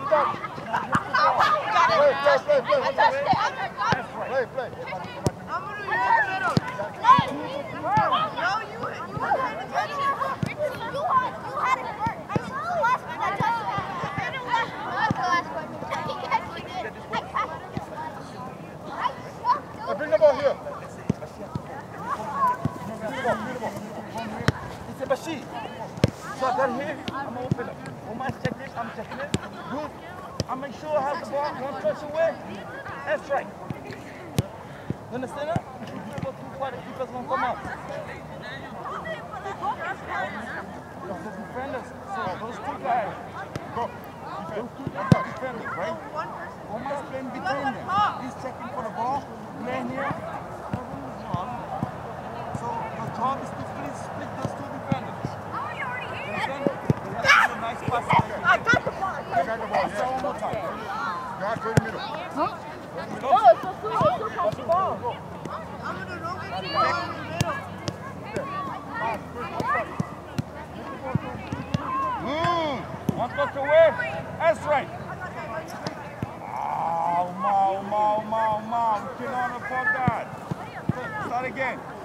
Bring the ball here. It's a machine. So I got here, I'm gonna open up. When I check this, I'm checking it. Good. I make sure I have the ball one touch away. That's right. You understand that? If you go too far, the keeper's gonna come out. The defenders, so those two guys. Go. Those two guys are defenders, right? Omar's playing between them. He's checking for the ball. Playing here. So the job is to split those two defenders. That's a nice pass. I got the ball. I got the ball. Yeah. One more time. Guard to the middle. Huh? No, it's so cool. It's so catch the ball. I'm going to run with you in the middle. One touch away. That's right. Oh, ma. We cannot afford that. Start again.